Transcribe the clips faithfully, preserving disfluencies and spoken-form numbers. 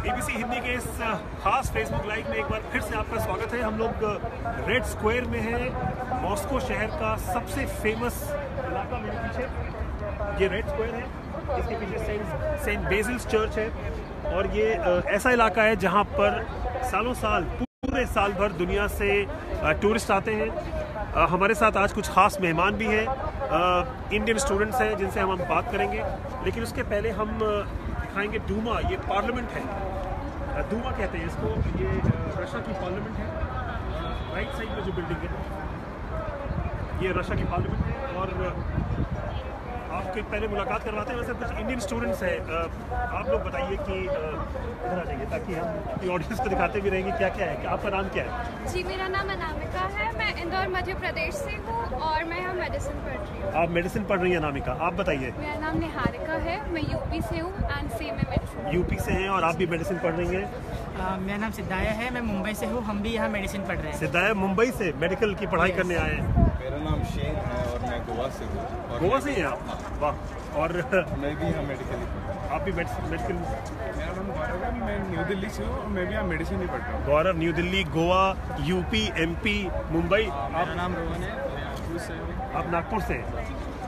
BBC Hindi के इस खास फेसबुक लाइव में एक बार फिर से आपका स्वागत है। हम लोग रेड स्क्वायर में हैं, मॉस्को शहर का सबसे फेमस इलाका। मेरे पीछे ये रेड स्क्वायर है, इसके पीछे सेंट सेंट बेसिल्स चर्च है और ये ऐसा इलाका है जहां पर सालों साल पूरे साल भर दुनिया से टूरिस्ट आते हैं। हमारे साथ आज कुछ खास मेहमान भी हैं, इंडियन स्टूडेंट्स हैं जिनसे हम हम बात करेंगे, लेकिन उसके पहले हम दिखाएंगे डूमा। ये पार्लियामेंट है, डूमा कहते हैं इसको। ये रशिया की पार्लियामेंट है। राइट साइड में जो बिल्डिंग है ये रशिया की पार्लियामेंट है। और आपके पहले मुलाकात करवाते हैं, वैसे कुछ इंडियन स्टूडेंट्स हैं। आप लोग बताइए कि इधर आ जाइए ताकि हम ऑडियंस को दिखाते भी रहेंगे क्या क्या है। आपका नाम क्या है? जी, मेरा नाम अनामिका है, मैं इंदौर मध्य प्रदेश से हूँ और मैं यहाँ मेडिसिन पढ़ रही हूँ। आप मेडिसिन पढ़ रही हैं अनामिका, आप बताइए। मेरा नाम निहारिका है, मैं यूपी से हूँ एंड सेम में मेडिसिन। यूपी से हैं और आप भी मेडिसिन पढ़ रही हैं? मेरा नाम सिद्धाया है, मैं मुंबई से हूँ, हम भी यहाँ मेडिसिन पढ़ रहे हैं। सिद्धाया मुंबई से मेडिकल की पढ़ाई करने आए हैं। मेरा नाम शेन है और मैं गोवा से हूँ। गोवा से हैं आप? वाह। और मैं भी यहाँ मेडिकल आप भी मेडिकल? मेरा नाम गौरव है, मैं न्यू दिल्ली से हूँ और मैं भी यहाँ मेडिसिन ही पढ़ रहा हूँ। Gaurav new Delhi, Goa, UP, MP, Mumbai. मेरा नाम रोहन है, मैं नागपुर से हूँ। आप नागपुर से हैं?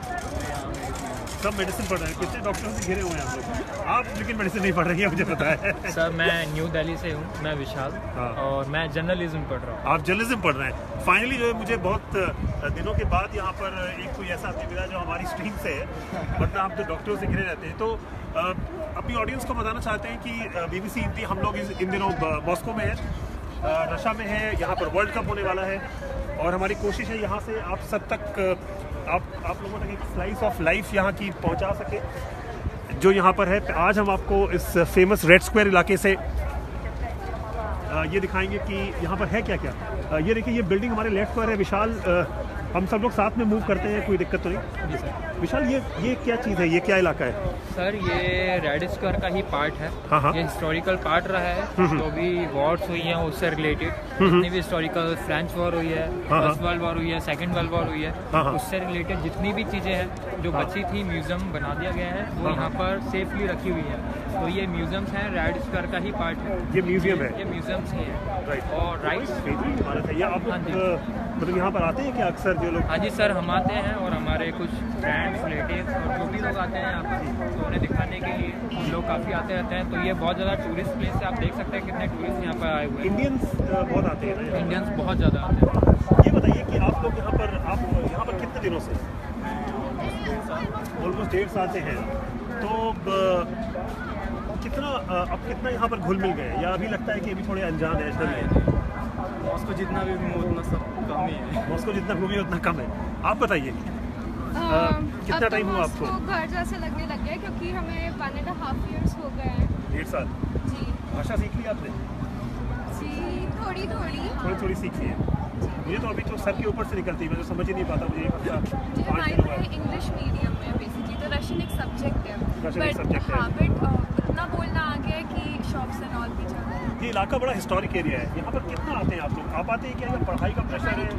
सब मेडिसिन पढ़ रहे हैं। कितने डॉक्टरों से घिरे हुए हैं आप लोग? आप लेकिन मेडिसिन नहीं पढ़ रही है, मुझे पता है। सर मैं न्यू दिल्ली से हूँ, मैं विशाल। हाँ। और मैं जर्नलिज्म पढ़ रहा हूँ। आप जर्नलिज्म पढ़ रहे हैं। फाइनली जो है मुझे बहुत दिनों के बाद यहाँ पर एक कोई ऐसा आदमी मिला जो हमारी स्ट्रीम से है, वरना हम तो डॉक्टरों से घिरे रहते हैं। तो अपनी ऑडियंस को बताना चाहते हैं कि बीबीसी हिंदी हम लोग इन दिनों मॉस्को में है, रशिया में है। यहाँ पर वर्ल्ड कप होने वाला है और हमारी कोशिश है यहाँ से आप सब तक आप आप लोगों तक एक स्लाइस ऑफ लाइफ यहाँ की पहुँचा सके जो यहाँ पर है। आज हम आपको इस फेमस रेड स्क्वायर इलाके से ये दिखाएंगे कि यहाँ पर है क्या क्या। ये देखिए, ये बिल्डिंग हमारे लेफ्ट पर है। विशाल, हम सब लोग साथ में मूव करते हैं, कोई दिक्कत तो नहीं? जी सर। विशाल, ये ये क्या चीज़ है, ये क्या इलाका है? सर ये रेड स्क्वायर का ही पार्ट है। हाँ हाँ। ये हिस्टोरिकल पार्ट रहा है, जो भी वॉर्स हुई हैं उससे रिलेटेड, जितनी भी हिस्टोरिकल फ्रेंच वॉर हुई है, फर्स्ट वर्ल्ड वॉर हुई है, सेकंड वर्ल्ड वॉर हुई है, हाँ हाँ। उससे रिलेटेड जितनी भी चीज़ें हैं जो बची थी, म्यूजियम बना दिया गया है, वो यहाँ पर सेफली रखी हुई है। तो ये म्यूजियम्स हैं, रेड स्क्वायर का ही पार्ट है। ये म्यूजियम है? ये म्यूजियम्स ही है। राइट। और राइट ये आप मतलब यहाँ पर आते हैं क्या अक्सर जो लोग? हाँ जी सर, हम आते हैं और हमारे कुछ फ्रेंड्स, रिलेटिव्स और जो भी लोग आते हैं यहाँ पर, तो उन्हें दिखाने के लिए लोग काफ़ी आते रहते हैं। तो ये बहुत ज़्यादा टूरिस्ट प्लेस है, आप देख सकते हैं कितने टूरिस्ट यहाँ पर आए हुए हैं। इंडियंस बहुत आते हैं ना? इंडियंस बहुत ज़्यादा आते हैं। ये बताइए कि आप लोग यहाँ पर आप यहाँ पर कितने दिनों से? ऑलमोस्ट डेढ़ साल से हैं। तो कितना अब कितना यहाँ पर घुल मिल गए, या अभी लगता है कि अभी थोड़े अनजान है? इसलिए मॉस्को जितना भी घूमो उतना सब कम ही है। मॉस्को जितना घूमिए उतना कम है। आप बताइए कितना टाइम हुआ आपको? घर जैसे लगने लग गया क्योंकि हमें वन एंड हाफ ईयर्स हो गए हैं। डेढ़ साल? जी। भाषा सीख ली आपने? जी, थोड़ी थोड़ी थोड़ी थोड़ी सीखी है। मुझे तो अभी तो सर के ऊपर से निकलती है, मैं तो समझ ही नहीं पाता। मुझे एक जी, हमारी पढ़ाई इंग्लिश मीडियम में बेसिकली, तो रशियन एक सब्जेक्ट है। रशियन एक सब्जेक्ट है। हाँ, बट इतना बोलना आ गया है कि शॉप्स एंड ऑल भी चल रहा है। ये इलाका बड़ा हिस्टोरिक एरिया है। यहाँ पर कितना आते हैं आप लोग? आप आते हैं क्या, या पढ़ाई का प्रेशर है?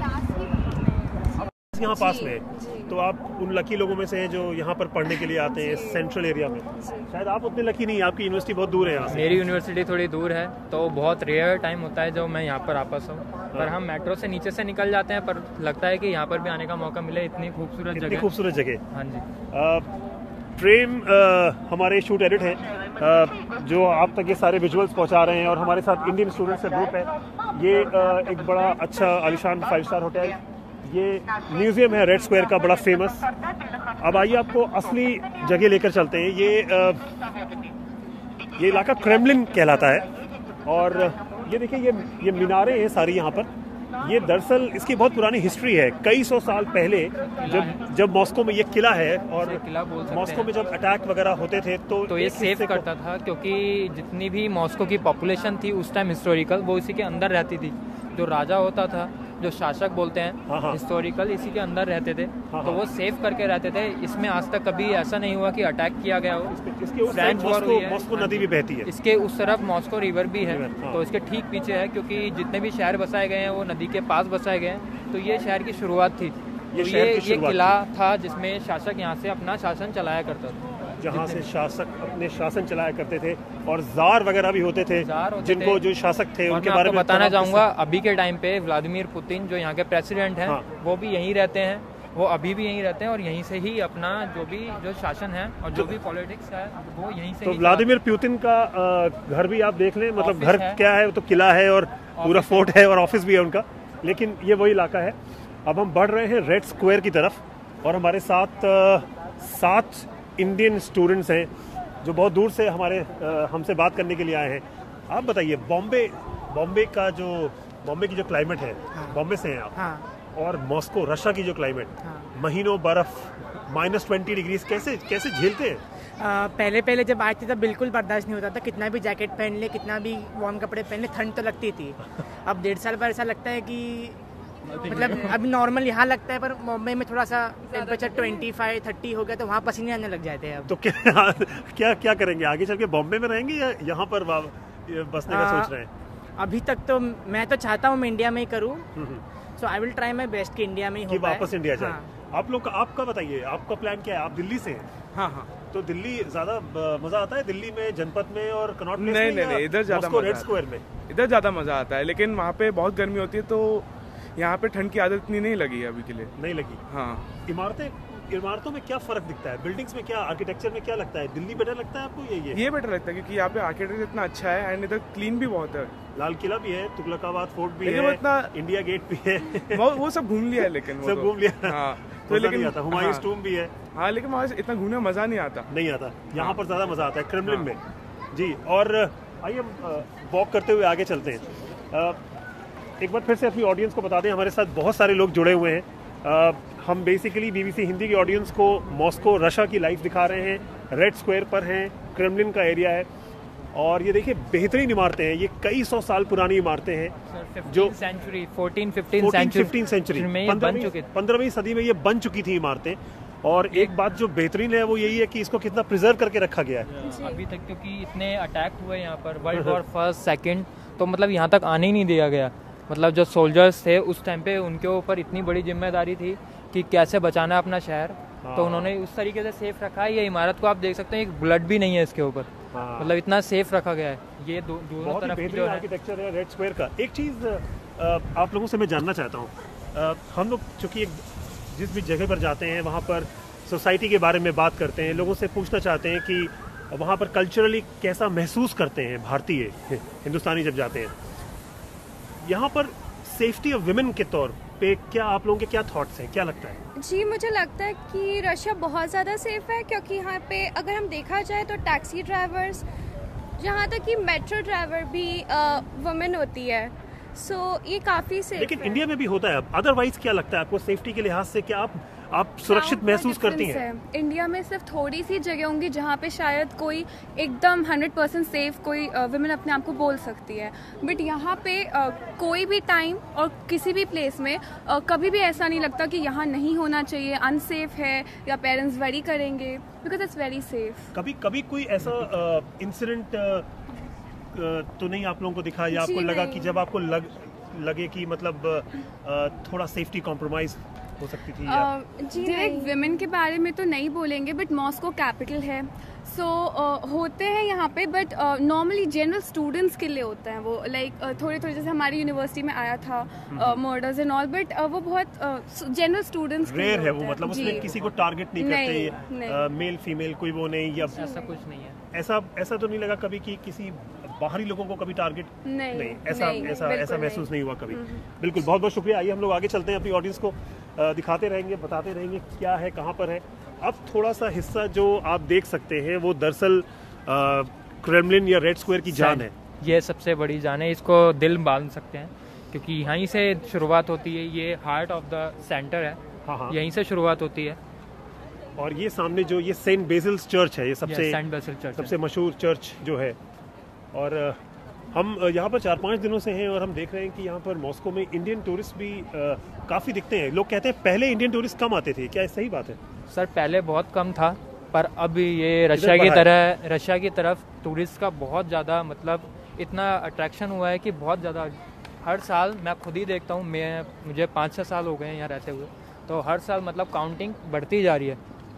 यहाँ पास में है, तो आप उन लकी लोगों में से हैं जो यहाँ पर पढ़ने के लिए आते हैं सेंट्रल एरिया में। शायद आप उतने लकी नहीं, आपकी यूनिवर्सिटी बहुत दूर है यहाँ से। मेरी यूनिवर्सिटी थोड़ी दूर है, तो बहुत रेयर टाइम होता है जब मैं यहाँ पर वापस हूँ। पर हम मेट्रो से नीचे से निकल जाते हैं, पर लगता है कि यहाँ पर भी आने का मौका मिले। इतनी खूबसूरत जगह, खूबसूरत जगह। हाँ जी। प्रेम हमारे शूट एडिट हैं जो आप तक ये सारे विजुअल्स पहुंचा रहे हैं, और हमारे साथ इंडियन स्टूडेंट्स का ग्रुप है। ये एक बड़ा अच्छा आलिशान फाइव स्टार होटल, ये म्यूजियम है रेड स्क्वायर का बड़ा फेमस। अब आइए आपको असली जगह लेकर चलते हैं। ये ये इलाका क्रेमलिन कहलाता है, और ये देखिए ये ये मीनारें हैं सारी यहाँ पर। ये दरअसल इसकी बहुत पुरानी हिस्ट्री है। कई सौ साल पहले जब जब मॉस्को में ये किला है, और किला बोल सकते मॉस्को हैं। में जब अटैक वगैरह होते थे तो तो ये सेव करता था, क्योंकि जितनी भी मॉस्को की पॉपुलेशन थी उस टाइम हिस्टोरिकल, वो इसी के अंदर रहती थी। जो राजा होता था, जो शासक बोलते हैं, हिस्टोरिकल, इसी के अंदर रहते थे। तो वो सेव करके रहते थे। इसमें आज तक कभी ऐसा नहीं हुआ कि अटैक किया गया हो। इसके फ्रेंच वॉर हुई है, मॉस्को नदी भी बहती है। इसके उस तरफ मॉस्को रिवर भी है, तो इसके ठीक पीछे है, क्योंकि जितने भी शहर बसाए गए हैं वो नदी के पास बसाए गए हैं। तो ये शहर की शुरुआत थी। ये तो ये ये किला था जिसमें शासक यहाँ से अपना शासन चलाया करता था। जहाँ से शासक अपने शासन चलाया करते थे और जार वगैरह भी होते थे, जिनको जो शासक थे उनके बारे में बताना चाहूँगा। अभी के टाइम पे व्लादिमीर पुतिन जो यहाँ के प्रेसिडेंट हैं, हाँ। वो भी यहीं रहते हैं, वो अभी भी यहीं रहते हैं और यहीं से ही अपना जो भी जो शासन है और जो भी पॉलिटिक्स है वो यहीं से। तो व्लादिमीर पुतिन का घर भी आप देख लें, मतलब घर क्या है, तो किला है और पूरा फोर्ट है और ऑफिस भी है उनका, लेकिन ये वही इलाका है। अब हम बढ़ रहे हैं रेड स्क्वायर की तरफ और हमारे साथ सात इंडियन स्टूडेंट्स हैं जो बहुत दूर से हमारे हमसे बात करने के लिए आए हैं। आप बताइए, बॉम्बे बॉम्बे का जो बॉम्बे की जो क्लाइमेट है, बॉम्बे से हैं आप, हाँ। और मॉस्को रशिया की जो क्लाइमेट, हाँ। महीनों बर्फ, माइनस ट्वेंटी डिग्रीज, कैसे कैसे झेलते हैं? आ, पहले पहले जब आए थे तब बिल्कुल बर्दाश्त नहीं होता था, कितना भी जैकेट पहन ले, कितना भी वार्म कपड़े पहन ले, ठंड तो लगती थी। अब डेढ़ साल पर ऐसा लगता है कि मतलब अभी नॉर्मल यहाँ लगता है, पर बॉम्बे में थोड़ा सा टेम्परेचर पच्चीस, तीस हो गया तो वहाँ पसीने आने लग जाते हैं। अब तो क्या क्या क्या करेंगे आगे चल के? बॉम्बे में रहेंगे या यहाँ पर बसने का सोच रहे हैं? अभी तक तो मैं तो चाहता हूँ मैं इंडिया में ही करूँ, so I will try my best कि इंडिया में ही हो पाए। वापस इंडिया जाए। हाँ। आप लोग आपका बताइए, आपका प्लान क्या है? आप दिल्ली से हैं? हाँ हाँ। तो दिल्ली ज्यादा मजा आता है, दिल्ली में जनपद में और कनॉट प्लेस नहीं, में? नहीं नहीं, इधर ज्यादा रेड स्क्वायर में इधर ज्यादा मजा आता है, लेकिन वहाँ पे बहुत गर्मी होती है तो यहाँ पे ठंड की आदत इतनी नहीं लगी है अभी के लिए। नहीं लगी? हाँ। इमारतें इमारतों में क्या फर्क दिखता है? बिल्डिंग्स में क्या, आर्किटेक्चर में क्या लगता है? दिल्ली बेटर लगता है आपको? ये ये ये बेटर लगता है क्योंकि यहाँ पे आर्किटेक्चर इतना अच्छा है एंड इधर क्लीन भी बहुत है। लाल किला भी है, तुगलकाबाद फोर्ट भी है, इतना इंडिया गेट भी है। वो वो सब घूम लिया है, लेकिन सब घूम लिया। हाँ, तो लेकिन हुमायूं टूम्ब भी है। हाँ, लेकिन वहाँ इतना घूमने में मजा नहीं आता। नहीं आता। यहाँ पर ज्यादा मजा आता है क्रेमलिन में। जी, और आइए हम वॉक करते हुए आगे चलते हैं। एक बार फिर से अपनी ऑडियंस को बता दें, हमारे साथ बहुत सारे लोग जुड़े हुए हैं। आ, हम बेसिकली बीबीसी हिंदी की ऑडियंस को मॉस्को रशिया की लाइफ दिखा रहे हैं। रेड स्क्वायर पर हैं, क्रेमलिन का एरिया है और ये देखिए बेहतरीन इमारतें हैं। ये कई सौ साल पुरानी इमारतें हैं जो सेंचुरी फोर्टीन फिफ्टीन सेंचुरी पंद्रहवीं सदी में ये बन चुकी थी इमारतें। और एक बात जो बेहतरीन है वो यही है कि इसको कितना प्रिजर्व करके रखा गया है अभी तक, क्योंकि इतने अटैक हुए यहाँ पर, वर्ल्ड वॉर फर्स्ट सेकंड, तो मतलब यहाँ तक आने ही नहीं दिया गया। मतलब जो सोल्जर्स थे उस टाइम पे उनके ऊपर इतनी बड़ी जिम्मेदारी थी कि कैसे बचाना अपना शहर, हाँ। तो उन्होंने उस तरीके से सेफ रखा है। ये इमारत को आप देख सकते हैं, एक ब्लड भी नहीं है इसके ऊपर, हाँ। मतलब इतना सेफ रखा गया है। ये दो, दोनों तरफ की जो आर्किटेक्चर है रेड स्क्वायर का। एक चीज़ आप लोगों से मैं जानना चाहता हूँ, हम लोग चूँकि जिस भी जगह पर जाते हैं वहाँ पर सोसाइटी के बारे में बात करते हैं, लोगों से पूछना चाहते हैं कि वहाँ पर कल्चरली कैसा महसूस करते हैं भारतीय हिंदुस्तानी जब जाते हैं। यहाँ पर सेफ्टी ऑफ विमेन के तौर पे क्या आप लोगों के क्या थॉट्स हैं, क्या लगता है? जी, मुझे लगता है कि रशिया बहुत ज़्यादा सेफ है, क्योंकि यहाँ पे अगर हम देखा जाए तो टैक्सी ड्राइवर्स, यहाँ तक कि मेट्रो ड्राइवर भी वुमेन होती है, सो so, ये काफ़ी सेफ लेकिन है। इंडिया में भी होता है। अदरवाइज क्या लगता है आपको सेफ्टी के लिहाज से, क्या आप आप सुरक्षित महसूस करती हैं? इंडिया में सिर्फ थोड़ी सी जगह होंगी जहाँ पे शायद कोई एकदम हंड्रेड परसेंट सेफ कोई वुमेन अपने आप को बोल सकती है, बट यहाँ पे uh, कोई भी टाइम और किसी भी प्लेस में uh, कभी भी ऐसा नहीं लगता कि यहाँ नहीं होना चाहिए, अनसेफ है या पेरेंट्स वरी करेंगे, बिकॉज इट्स वेरी सेफ। कभी कभी कोई ऐसा इंसिडेंट uh, uh, तो नहीं आप लोगों को दिखा, या आपको लगा कि जब आपको लग लगे कि मतलब uh, थोड़ा सेफ्टी कॉम्प्रोमाइज हो सकती थी? डायरेक्ट विमेन के बारे में तो नहीं बोलेंगे, बट मॉस्को कैपिटल है, सो so, uh, होते हैं यहाँ पे, बट नॉर्मली जनरल स्टूडेंट्स के लिए होते हैं वो, लाइक like, uh, थोड़े थोड़े जैसे हमारी यूनिवर्सिटी में आया था मर्डर्स एंड ऑल, बट वो बहुत जनरल स्टूडेंट्स रेयर है वो, मतलब उसमें किसी को टारगेट नहीं, नहीं करते, मेल फीमेल कोई वो नहीं, या ऐसा कुछ नहीं है। ऐसा ऐसा तो नहीं लगा कभी कि किसी बाहरी लोगों को कभी टारगेट? नहीं, नहीं ऐसा नहीं, ऐसा ऐसा महसूस नहीं हुआ कभी। बिल्कुल, बहुत बहुत शुक्रिया। आइए हम लोग आगे चलते हैं, अपनी ऑडियंस को दिखाते रहेंगे, बताते रहेंगे क्या है, कहाँ पर है। अब थोड़ा सा हिस्सा जो आप देख सकते हैं वो दरअसल क्रेमलिन या रेड स्क्वायर की जान है। ये सबसे बड़ी जान है, इसको दिल बांध सकते हैं, क्योंकि यहीं से शुरुआत होती है। ये हार्ट ऑफ द सेंटर है, हाँ हाँ, यहीं से शुरुआत होती है। और ये सामने जो ये सेंट बेसिल्स चर्च है, ये सबसे सेंट बेसिल चर्च सबसे मशहूर चर्च जो है। और हम यहाँ पर चार पाँच दिनों से हैं और हम देख रहे हैं कि यहाँ पर मॉस्को में इंडियन टूरिस्ट भी काफ़ी दिखते हैं। लोग कहते हैं पहले इंडियन टूरिस्ट कम आते थे, क्या सही बात है? सर पहले बहुत कम था, पर अब ये रशिया की तरह रशिया की तरफ टूरिस्ट का बहुत ज़्यादा, मतलब इतना अट्रैक्शन हुआ है कि बहुत ज़्यादा हर साल मैं खुद ही देखता हूँ। मैं मुझे पाँच छः साल हो गए हैं यहाँ रहते हुए, तो हर साल मतलब काउंटिंग बढ़ती जा रही है।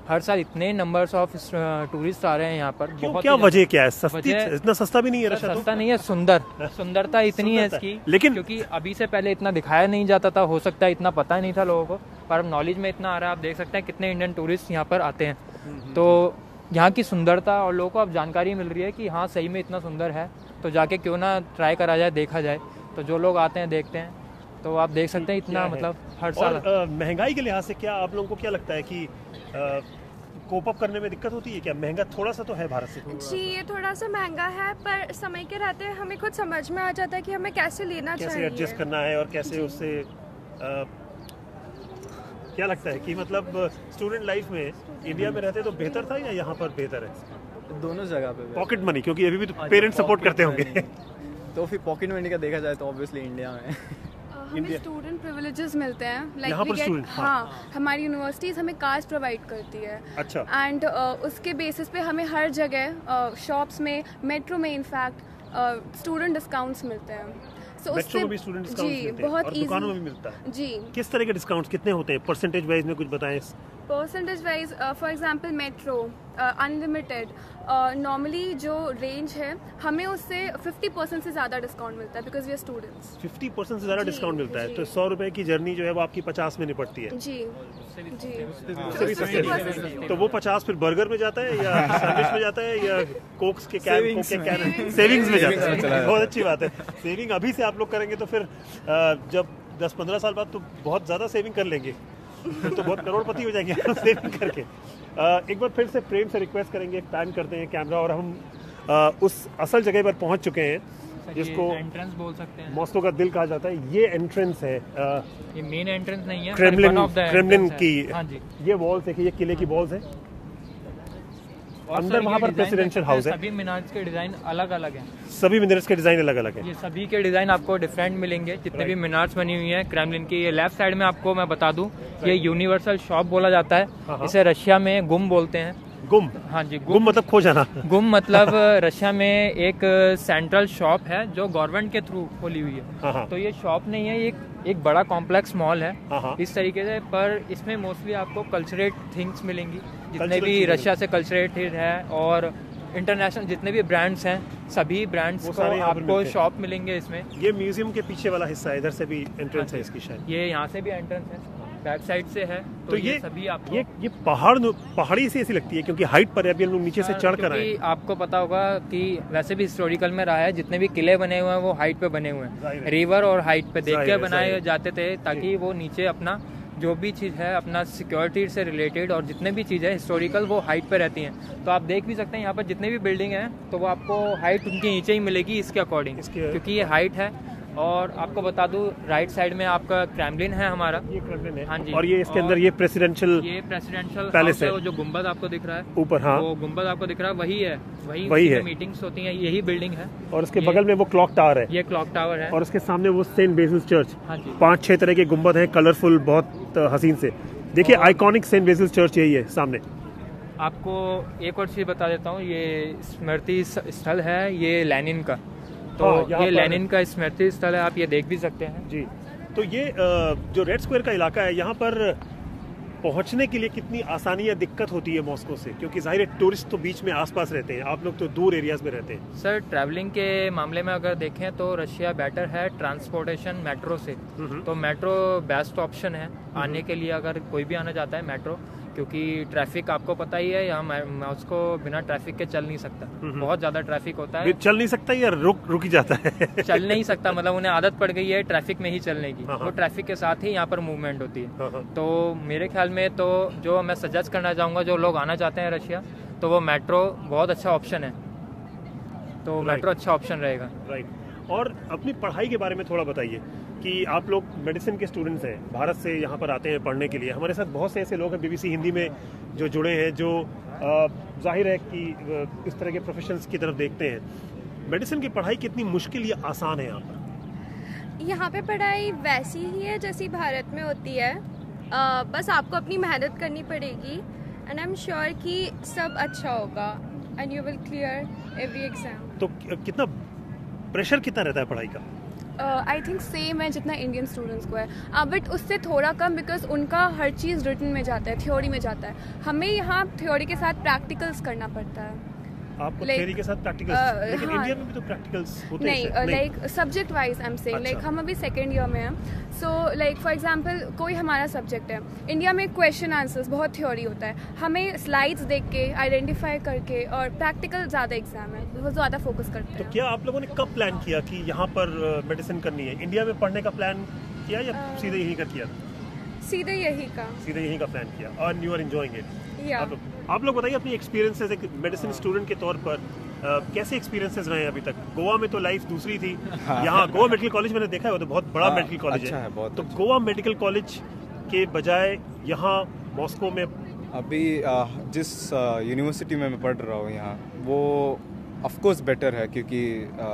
हर साल इतने नंबर्स ऑफ टूरिस्ट आ रहे हैं यहाँ पर। क्यों, बहुत क्या वजह क्या है? सस्ती, वजह- इतना सस्ता भी नहीं है रशिया तो? सस्ता नहीं है, सुंदर सुंदरता इतनी है सुंदरता। इसकी, लेकिन- क्योंकि अभी से पहले इतना दिखाया नहीं जाता था, हो सकता है इतना पता नहीं था लोगों को, पर अब नॉलेज में इतना आ रहा है। आप देख सकते हैं कितने इंडियन टूरिस्ट यहाँ पर आते हैं, तो यहाँ की सुंदरता और लोगों को अब जानकारी मिल रही है कि हाँ सही में इतना सुंदर है, तो जाके क्यों ना ट्राई करा जाए, देखा जाए। तो जो लोग आते हैं देखते हैं, तो आप देख सकते हैं इतना मतलब हर साल। और अ, महंगाई के लिहाज से क्या आप लोगों को क्या लगता है कि कोप अप करने में दिक्कत होती है क्या? महंगा थोड़ा सा तो है भारत से। जी, ये थोड़ा सा महंगा है, पर समय के रहते हमें खुद समझ में आ जाता है कि हमें कैसे लेना कैसे चाहिए, एडजस्ट करना है और कैसे उससे अ, क्या लगता है कि मतलब स्टूडेंट लाइफ में इंडिया में रहते तो बेहतर था या यहाँ पर बेहतर है? दोनों जगह पे पॉकेट मनी, क्योंकि अभी भी तो पेरेंट्स सपोर्ट करते होंगे। तो फिर पॉकेट मनी का देखा जाए तो ऑब्वियसली इंडिया में अ, हमें स्टूडेंट प्रिविलेजेस मिलते हैं, यहाँ पर student, हाँ। हाँ, हमारी यूनिवर्सिटीज़ हमें कार्ड प्रोवाइड करती है। अच्छा। एंड उसके बेसिस पे हमें हर जगह शॉप्स में, मेट्रो में इनफैक्ट स्टूडेंट डिस्काउंट्स मिलते हैं। So, मेट्रो उससे- में भी स्टूडेंट डिस्काउंट जी, मिलते हैं बहुत और दुकानों में easy- भी मिलता है। जी, किस तरह के डिस्काउंट्स कितने होते हैं? परसेंटेज वाइज में कुछ बताएं। Percentage wise for example metro unlimited normally जो रेंज है हमें उससे फिफ्टी परसेंट से ज़्यादा डिस्काउंट मिलता है, because we are students. Fifty percent से ज़्यादा जी, डिस्काउंट मिलता है, जी। तो सौ रुपए की जर्नी जो है वो आपकी पचास में निपटती है। जी जी उससे भी सस्ते नहीं। तो वो पचास फिर बर्गर में जाता है या सैंडविच में जाता है या कोक्स के कैन कोक के कैन सेविंग्स में जाता है? बहुत अच्छी बात है। सेविंग अभी से आप लोग करेंगे तो फिर अ, जब दस पंद्रह साल बाद तो बहुत ज़्यादा सेविंग कर लेंगे, फिर तो बहुत करोड़पति हो जाएंगे सेविंग करके। अ, एक बार फिर से प्रेम से रिक्वेस्ट करेंगे, पैन करते हैं कैमरा और हम अ, उस असल जगह पर पहुंच चुके हैं जिसको एंट्रेंस बोल सकते हैं, मॉस्को का दिल कहा जाता है। ये एंट्रेंस है अ, ये मेन एंट्रेंस नहीं है, Kremlin one of the Kremlin entrance की। है। हाँ जी। ये वॉल्स देखिए, ये किले की वॉल्स है। और अंदर सर वहाँ ये पर डिजाइन प्रेसिडेंशियल देख सकते हैं, हाउस है। सभी मीनार्स के डिजाइन अलग अलग हैं, सभी मिनरल्स के डिजाइन अलग अलग है। ये सभी के डिजाइन आपको डिफरेंट मिलेंगे। जितने भी मीनार्स बनी हुई हैं क्रेमलिन की, ये लेफ्ट साइड में आपको मैं बता दूं, ये यूनिवर्सल शॉप बोला जाता हाँ, है, इसे रशिया में गुम बोलते हैं। गुम हाँ जी, गुम मतलब खो जाना। गुम मतलब रशिया में एक सेंट्रल शॉप है जो गवर्नमेंट के थ्रू खोली हुई हाँ, हाँ। है। तो ये शॉप नहीं है, ये एक, एक बड़ा कॉम्प्लेक्स मॉल है हाँ, हाँ। इस तरीके से, पर इसमें मोस्टली आपको कल्चरेट थिंग्स मिलेंगी, जितने Cultural भी चीजें रशिया से कल्चरेटेड है, और इंटरनेशनल जितने भी ब्रांड्स हैं सभी ब्रांड्स वो को सारे यहाँ पर आपको मिलते हैं। शॉप मिलेंगे इसमें। ये म्यूजियम के पीछे वाला हिस्सा है, इधर से भी एंट्रेंस है इसकी शायद। ये यहाँ से भी एंट्रेंस है, बैक साइड से है, तो, तो ये, ये सभी आपको ये ये पहाड़ पहाड़ी से ऐसी लगती है क्योंकि हाइट पर है, अभी हम लोग नीचे से चढ़ कर आए। क्योंकि आपको पता होगा कि वैसे भी हिस्टोरिकल में रहा है, जितने भी किले बने हुए हैं वो हाइट पे बने हुए जाहिर हैं, है। रिवर और हाइट पे देख जाहिर के है, बनाए जाहिर है। जाते थे, ताकि वो नीचे अपना जो भी चीज़ है अपना सिक्योरिटी से रिलेटेड और जितने भी चीज़ है हिस्टोरिकल वो हाइट पे रहती हैं। तो आप देख भी सकते हैं यहाँ पर जितने भी बिल्डिंग हैं तो वो आपको हाइट उनके नीचे ही मिलेगी इसके अकॉर्डिंग, इसके- क्योंकि ये हाइट है। और आपको बता दूं राइट साइड में आपका क्रेमलिन है हमारा, ये क्रेमलिन है। हाँ जी। और ये इसके और अंदर ये प्रेसिडेंशियल ये प्रेसिडेंशियल पैलेस हाउस है, है। वो जो गुम्बद आपको दिख रहा है ऊपर, हाँ। वो गुम्बद आपको दिख रहा है वही है, वही वही उसी में है। मीटिंग्स होती हैं, यही बिल्डिंग है। और उसके ये- बगल में वो क्लॉक टावर है ये क्लॉक टावर है। और उसके सामने वो सेंट बेसिल्स चर्च। हाँ जी। पांच छह तरह के गुंबद हैं, कलरफुल, बहुत अ, हसीन से। देखिए आइकॉनिक सेंट बेसिल्स चर्च यही है सामने। आपको एक और चीज़ बता देता हूँ, ये स्मृति स्थल है ये लेनिन का, तो हाँ, यहाँ ये पर- लेनिन का स्मृति स्थल है, आप ये देख भी सकते हैं। जी, तो ये अ, जो रेड स्क्वायर का इलाका है, यहाँ पर पहुंचने के लिए कितनी आसानी या दिक्कत होती है मॉस्को से? क्योंकि जाहिर है टूरिस्ट तो बीच में आसपास रहते हैं, आप लोग तो दूर एरियाज में रहते हैं। सर ट्रैवलिंग के मामले में अगर देखें तो रशिया बेटर है ट्रांसपोर्टेशन मेट्रो से, तो मेट्रो बेस्ट ऑप्शन है आने के लिए, अगर कोई भी आना चाहता है मेट्रो, क्योंकि ट्रैफिक आपको पता ही है, यहाँ मॉस्को बिना ट्रैफिक के चल नहीं सकता, बहुत ज़्यादा ट्रैफिक होता है। ये चल नहीं सकता या रुक रुक ही जाता है? चल नहीं सकता, मतलब उन्हें आदत पड़ गई है ट्रैफिक में ही चलने की, हाँ, हाँ। वो ट्रैफिक के साथ ही यहाँ पर मूवमेंट होती है। हाँ, हाँ। तो मेरे ख्याल में तो जो मैं सजेस्ट करना चाहूँगा, जो लोग आना चाहते हैं रशिया, तो वो मेट्रो बहुत अच्छा ऑप्शन है, तो Right. मेट्रो अच्छा ऑप्शन रहेगा। राइट। और अपनी पढ़ाई के बारे में थोड़ा बताइए कि आप लोग मेडिसिन के स्टूडेंट्स हैं, भारत से यहाँ पर आते हैं पढ़ने के लिए। हमारे साथ बहुत से ऐसे लोग हैं बीबीसी हिंदी में जो जुड़े हैं, जो अ, जाहिर है कि अ, इस तरह के प्रोफेशंस की तरफ देखते हैं। मेडिसिन की पढ़ाई कितनी मुश्किल या आसान है यहाँ पर? यहाँ पे पढ़ाई वैसी ही है जैसी भारत में होती है, अ, बस आपको अपनी मेहनत करनी पड़ेगी, एंड आई एम श्योर कि सब अच्छा होगा and you will clear every exam. तो कि- कितना प्रेशर कितना रहता है पढ़ाई का? आई थिंक सेम है जितना इंडियन स्टूडेंट्स को है, बट उससे थोड़ा कम, बिकॉज उनका हर चीज़ रिटन में जाता है, थ्योरी में जाता है। हमें यहाँ थ्योरी के साथ प्रैक्टिकल्स करना पड़ता है। आपको like, थ्योरी के साथ प्रैक्टिकल्स, uh, लेकिन हाँ, इंडिया में भी तो प्रैक्टिकल्स होते नहीं, हैं। Like subject wise I am saying, like हम अभी सेकेंड ईयर में हैं, सो लाइक फॉर एग्जांपल कोई हमारा सब्जेक्ट है, इंडिया में क्वेश्चन आंसर्स बहुत थ्योरी होता है, हमें स्लाइड्स देख के आइडेंटिफाई करके, और प्रैक्टिकल ज़्यादा एग्जाम है, वो ज़्यादा फोकस करते हैं। तो क्या आप लोगों ने कब प्लान किया कि यहाँ पर मेडिसिन करनी है? इंडिया में पढ़ने का प्लान किया या uh, सीधे यहीं का किया? सीधे यही का सीधे यहीं का प्लान किया, और यू आर एंजॉयिंग इट। या आप, आप लोग बताइए अपनी एक्सपीरियंसेस एक मेडिसिन स्टूडेंट के तौर पर, Uh, कैसे एक्सपीरियंसेस रहे हैं अभी तक? गोवा में तो लाइफ दूसरी थी, यहाँ गोवा मेडिकल कॉलेज मैंने देखा है, वो तो बहुत बड़ा मेडिकल कॉलेज अच्छा है, है, बहुत तो अच्छा। गोवा मेडिकल कॉलेज के बजाय यहाँ मॉस्को में अभी आ, जिस यूनिवर्सिटी में मैं पढ़ रहा हूँ यहाँ, वो ऑफ कोर्स बेटर है, क्योंकि आ,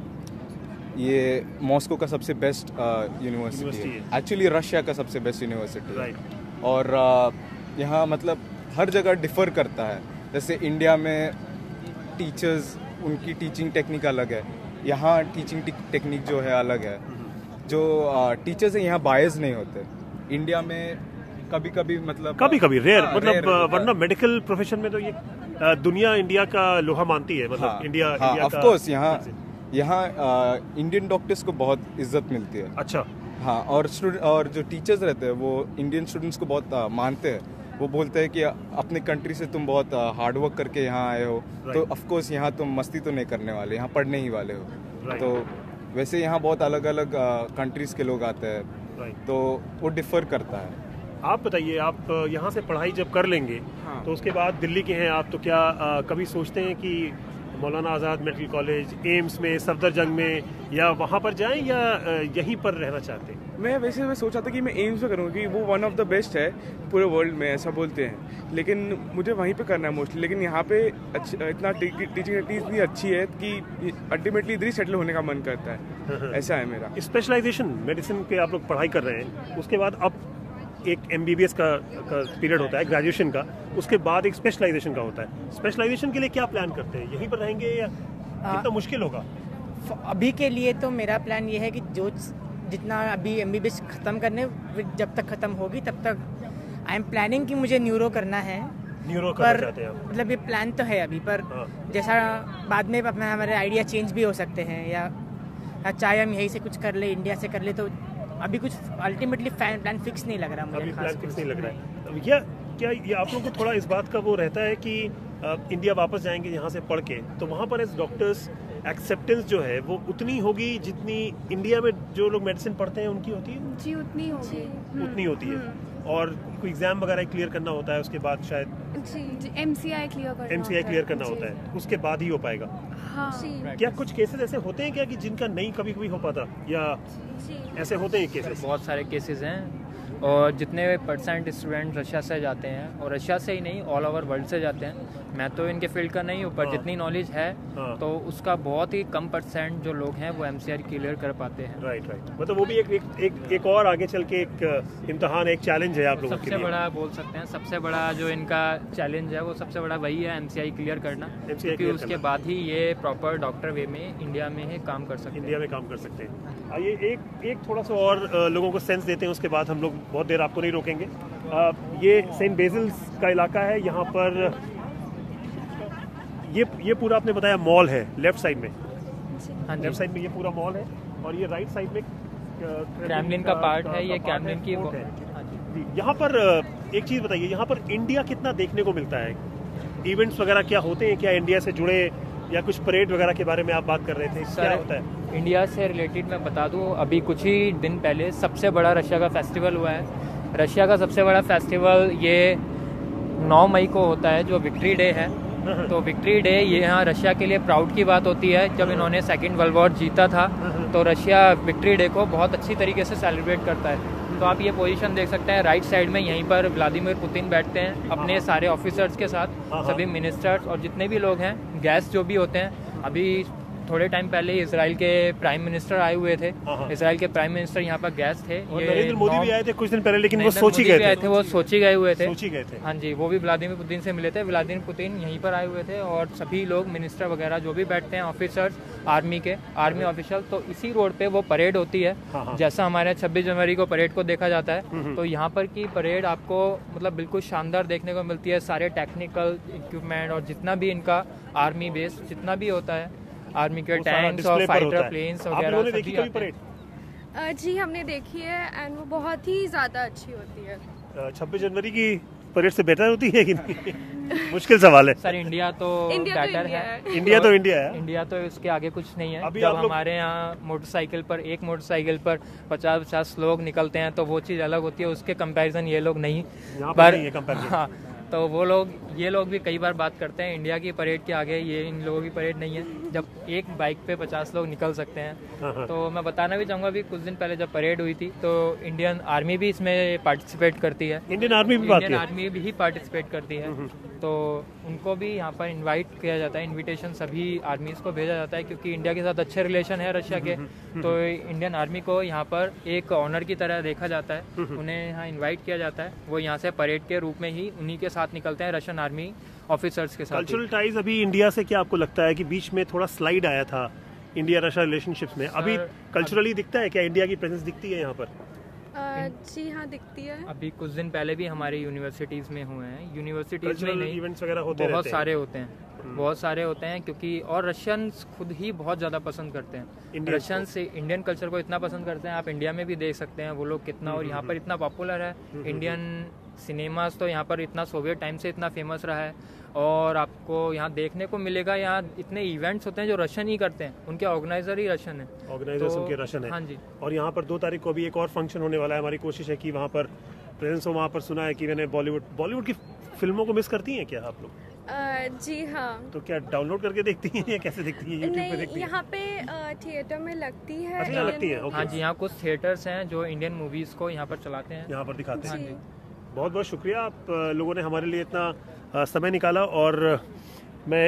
ये मॉस्को का सबसे बेस्ट यूनिवर्सिटी है, एक्चुअली रशिया का सबसे बेस्ट यूनिवर्सिटी है। और आ, यहाँ मतलब हर जगह डिफर करता है, जैसे इंडिया में टीचर्स, उनकी टीचिंग टेक्निक अलग है, यहाँ टीचिंग टेक्निक जो है अलग है। जो टीचर्स हैं यहाँ बायस नहीं होते, इंडिया में कभी कभी मतलब कभी कभी रेयर, हाँ, मतलब rare वरना मेडिकल प्रोफेशन में तो ये आ, दुनिया इंडिया का लोहा मानती है, मतलब हाँ, इंडिया हाँ, इंडिया ऑफ का। कोर्स यहाँ यहाँ इंडियन डॉक्टर्स को बहुत इज्जत मिलती है। अच्छा, हाँ, और स्टूडेंट और जो टीचर्स रहते हैं वो इंडियन स्टूडेंट्स को बहुत आ, मानते हैं। वो बोलते हैं कि अपने कंट्री से तुम बहुत हार्ड वर्क करके यहाँ आए हो, तो ऑफ कोर्स यहाँ तुम मस्ती तो नहीं करने वाले, यहाँ पढ़ने ही वाले हो। तो वैसे यहाँ बहुत अलग अलग कंट्रीज के लोग आते हैं, तो वो डिफर करता है। आप बताइए, आप यहाँ से पढ़ाई जब कर लेंगे, हाँ। तो उसके बाद दिल्ली के हैं आप, तो क्या आ, कभी सोचते हैं कि मौलाना आज़ाद मेडिकल कॉलेज, एम्स में, सफदरजंग में, या वहाँ पर जाएं, या यहीं पर रहना चाहते हैं? मैं वैसे मैं सोचा था कि मैं एम्स में करूँगा, कि वो वन ऑफ द बेस्ट है पूरे वर्ल्ड में, ऐसा बोलते हैं, लेकिन मुझे वहीं पे करना है मोस्टली। लेकिन यहाँ पे इतना टीचिंग इतनी अच्छी है कि अल्टीमेटली इधर ही सेटल होने का मन करता है, ऐसा है मेरा। स्पेशलाइजेशन मेडिसिन के आप लोग पढ़ाई कर रहे हैं, उसके बाद अब एक एमबीबीएस का, का पीरियड होता है ग्रेजुएशन का, उसके बाद एक स्पेशलाइजेशन का होता है। स्पेशलाइजेशन के लिए क्या प्लान करते हैं? यहीं पर रहेंगे या कितना मुश्किल होगा? अभी के लिए तो मेरा प्लान ये है कि जो जितना अभी एमबीबीएस ख़त्म करने, जब तक ख़त्म होगी तब तक आई एम प्लानिंग कि मुझे न्यूरो करना है। न्यूरो करना चाहते हैं आप? मतलब ये प्लान तो है अभी, पर हाँ। जैसा बाद में अपना हमारे आइडिया चेंज भी हो सकते हैं, या, या चाहे हम यहीं से कुछ कर ले, इंडिया से कर ले, तो अभी कुछ अल्टीमेटली प्लान फिक्स नहीं लग रहा मुझे। अभी प्लान फिक्स नहीं लग रहा है। या क्या ये आप लोगों को थोड़ा इस बात का वो रहता है कि आ, इंडिया वापस जाएंगे यहाँ से पढ़ के, तो वहाँ पर एज डॉक्टर्स एक्सेप्टेंस जो है वो उतनी होगी जितनी इंडिया में जो लोग मेडिसिन पढ़ते हैं उनकी होती है? जी उतनी होगी, उतनी होती है। और कोई एग्जाम वगैरह क्लियर करना होता है, उसके बाद शायद जी एमसीआई क्लियर करना एमसीआई क्लियर करना होता है, उसके बाद ही हो पाएगा। हाँ, क्या कुछ केसेस ऐसे होते हैं क्या कि जिनका नहीं कभी कभी हो पाता, या ऐसे होते हैं केसेस? बहुत सारे केसेस हैं, और जितने परसेंट स्टूडेंट रशिया से जाते हैं, और रशिया से ही नहीं ऑल ओवर वर्ल्ड से जाते हैं, मैं तो इनके फील्ड का नहीं हूँ, पर हाँ। जितनी नॉलेज है हाँ। तो उसका बहुत ही कम परसेंट जो लोग हैं वो एमसीआई क्लियर कर पाते हैं। राइट राइट, मतलब वो भी एक एक एक, एक और आगे चल के एक इम्तिहान, एक चैलेंज है आप लोगों के सबसे लिए। बड़ा बोल सकते हैं, सबसे बड़ा जो इनका चैलेंज है वो सबसे बड़ा वही है, एमसीआई क्लियर करना, क्योंकि उसके बाद ही ये प्रॉपर डॉक्टर वे में इंडिया में ही काम कर सकते हैं। इंडिया में काम कर सकते हैं। आइए एक एक थोड़ा सा और अ, लोगों को सेंस देते हैं, उसके बाद हम लोग बहुत देर आपको नहीं रोकेंगे। अ, ये सेंट बेसिल्स का इलाका है, यहाँ पर ये ये पूरा आपने बताया मॉल है लेफ्ट साइड में, हाँ जी, लेफ्ट साइड में ये पूरा मॉल है, और ये राइट साइड में क्रेमलिन का पार्ट है, ये क्रेमलिन की कोर्ट है। हाँ जी। जी, यहाँ पर अ, एक चीज़ बताइए, यहाँ पर इंडिया कितना देखने को मिलता है? इवेंट्स वगैरह क्या होते हैं क्या इंडिया से जुड़े, या कुछ परेड वगैरह के बारे में आप बात कर रहे थे, क्या सर, होता है? इंडिया से रिलेटेड मैं बता दूं, अभी कुछ ही दिन पहले सबसे बड़ा रशिया का फेस्टिवल हुआ है। रशिया का सबसे बड़ा फेस्टिवल ये नौ मई को होता है, जो विक्ट्री डे है। तो विक्ट्री डे ये यहाँ रशिया के लिए प्राउड की बात होती है। जब इन्होंने सेकेंड वर्ल्ड वॉर जीता था तो रशिया विक्ट्री डे को बहुत अच्छी तरीके से सेलिब्रेट करता है। तो आप ये पोजीशन देख सकते हैं, राइट साइड में यहीं पर व्लादिमीर पुतिन बैठते हैं अपने सारे ऑफिसर्स के साथ, सभी मिनिस्टर्स और जितने भी लोग हैं, गेस्ट जो भी होते हैं। अभी थोड़े टाइम पहले इसराइल के प्राइम मिनिस्टर आए हुए थे। इसराइल के प्राइम मिनिस्टर यहाँ पर गेस्ट थे। ये नरेंद्र मोदी भी आए थे कुछ दिन पहले, लेकिन वो सोची गए थे वो सोची गए हुए थे सोची गए थे हाँ जी, वो भी व्लादिमीर पुतिन से मिले थे। व्लादिमीर पुतिन यहीं पर आए हुए थे और सभी लोग मिनिस्टर वगैरह जो भी बैठते हैं, ऑफिसर्स आर्मी के, आर्मी ऑफिशियल, तो इसी रोड पे वो परेड होती है। जैसा हमारे छब्बीस जनवरी को परेड को देखा जाता है, तो यहाँ पर की परेड आपको मतलब बिल्कुल शानदार देखने को मिलती है। सारे टेक्निकल इक्विपमेंट और जितना भी इनका आर्मी बेस जितना भी होता है, आर्मी के टैंक्स और फाइटर प्लेन्स वगैरह सभी आते हैं। जी हमने देखी है एंड वो बहुत ही ज़्यादा अच्छी होती है। छब्बीस जनवरी की परेड से बेहतर होती है कि नहीं? मुश्किल सवाल है सर। इंडिया तो बेटर है, इंडिया तो इंडिया है, इंडिया तो इसके आगे कुछ नहीं है। जब हमारे यहाँ मोटरसाइकिल पर एक मोटरसाइकिल पर पचास पचास लोग निकलते हैं तो वो चीज़ अलग होती है, उसके कंपैरिजन ये लोग नहीं पर हाँ, तो वो लोग ये लोग भी कई बार बात करते हैं इंडिया की परेड के आगे ये इन लोगों की परेड नहीं है। जब एक बाइक पे पचास लोग निकल सकते हैं, तो मैं बताना भी चाहूँगा भी कुछ दिन पहले जब परेड हुई थी तो इंडियन आर्मी भी इसमें पार्टिसिपेट करती है। इंडियन आर्मी भी इंडियन आर्मी भी पार्टिसिपेट करती है, तो उनको भी यहाँ पर इनवाइट किया जाता है। इनविटेशन सभी आर्मीज को भेजा जाता है क्योंकि इंडिया के साथ अच्छे रिलेशन है रशिया के, तो इंडियन आर्मी को यहाँ पर एक ऑनर की तरह देखा जाता है। उन्हें यहाँ इनवाइट किया जाता है, वो यहाँ से परेड के रूप में ही उन्हीं के साथ निकलते हैं, रशियन आर्मी ऑफिसर्स के साथ। कल्चरल टाइज अभी इंडिया से क्या आपको लगता है कि बीच में थोड़ा स्लाइड आया था इंडिया रशिया रिलेशनशिप्स में, अभी कल्चरली दिखता है क्या? इंडिया की प्रेजेंस दिखती है यहाँ पर? आ, जी हाँ दिखती है। अभी कुछ दिन पहले भी हमारी यूनिवर्सिटीज में हुए हैं, यूनिवर्सिटीज में नहीं इवेंट्स वगैरह होते बहुत सारे होते हैं, बहुत सारे होते हैं क्योंकि और रशियंस खुद ही बहुत ज़्यादा पसंद करते हैं। रशियन से इंडियन कल्चर को इतना पसंद करते हैं, आप इंडिया में भी देख सकते हैं वो लोग कितना, और यहाँ पर इतना पॉपुलर है। इंडियन सिनेमास तो यहाँ पर इतना सोवियत टाइम से इतना फेमस रहा है, और आपको यहाँ देखने को मिलेगा यहाँ इतने इवेंट्स होते हैं जो रशियन ही करते हैं, उनके ऑर्गेनाइजर ही रशियन है, ऑर्गेनाइजर्स उनके रशियन है। हाँ जी। और यहाँ पर दो तारीख को भी एक और फंक्शन होने वाला है, हमारी कोशिश है कि वहाँ पर प्रेजेंस हो। वहाँ पर सुना है कि मैंने बॉलीवुड बॉलीवुड की फिल्मों को मिस करती हैं क्या आप लोग? जी हाँ। तो क्या डाउनलोड करके देखती हैं या कैसे देखती हैं? यूट्यूब पे देखती हैं? यहाँ पे थिएटर में लगती है। अच्छा लगती है? हाँ जी, यहाँ कुछ थिएटर्स हैं जो इंडियन मूवीज को यहाँ पर चलाते हैं, यहाँ पर दिखाते हैं। जी। बहुत बहुत शुक्रिया, आप लोगों ने हमारे लिए इतना समय निकाला। और मैं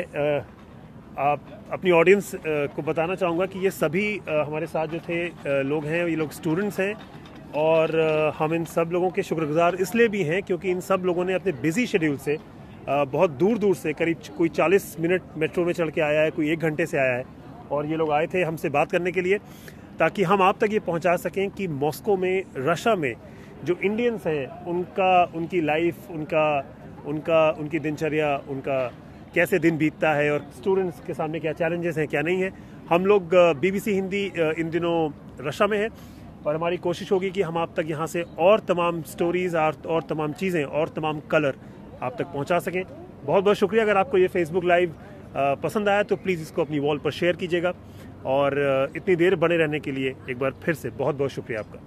आप अपनी ऑडियंस को बताना चाहूँगा कि ये सभी हमारे साथ जो थे लोग हैं, ये लोग स्टूडेंट्स हैं, और हम इन सब लोगों के शुक्रगुजार इसलिए भी हैं क्योंकि इन सब लोगों ने अपने बिजी शेड्यूल से बहुत दूर दूर से, करीब कोई चालीस मिनट मेट्रो में चढ़ के आया है, कोई एक घंटे से आया है, और ये लोग आए थे हमसे बात करने के लिए ताकि हम आप तक ये पहुंचा सकें कि मॉस्को में, रशिया में जो इंडियंस हैं उनका, उनकी लाइफ, उनका उनका उनकी दिनचर्या, उनका कैसे दिन बीतता है, और स्टूडेंट्स के सामने क्या चैलेंजेस हैं क्या नहीं है। हम लोग बीबीसी हिंदी इन दिनों रशिया में है, और हमारी कोशिश होगी कि हम आप तक यहाँ से और तमाम स्टोरीज़ और, और तमाम चीज़ें और तमाम कलर आप तक पहुँचा सकें। बहुत बहुत शुक्रिया। अगर आपको ये फेसबुक लाइव पसंद आया तो प्लीज़ इसको अपनी वॉल पर शेयर कीजिएगा, और इतनी देर बने रहने के लिए एक बार फिर से बहुत बहुत शुक्रिया आपका।